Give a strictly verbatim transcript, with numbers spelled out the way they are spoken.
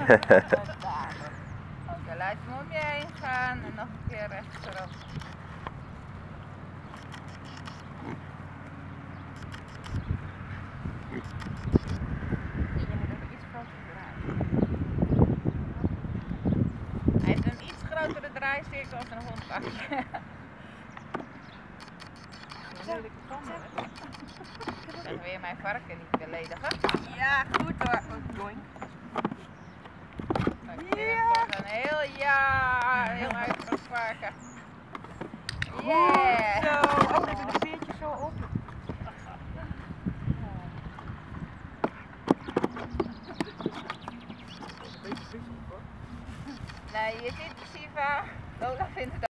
Oké, laat je hem om je heen gaan en nog een keer rechterop. Je moet even iets groter draaien. Hij heeft een iets grotere draaicirkel als een hondbakje. Dan wil je mijn varken niet beledigen. Ja, goed hoor. Doink. Ik vind hem toch een heel, ja, heel uitgeroep varken. Yeah! Zo, ook even de veertjes zo op. Nee, je ziet Siva. Lola vindt het